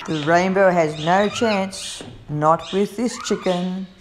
The rainbow has no chance, not with this chicken.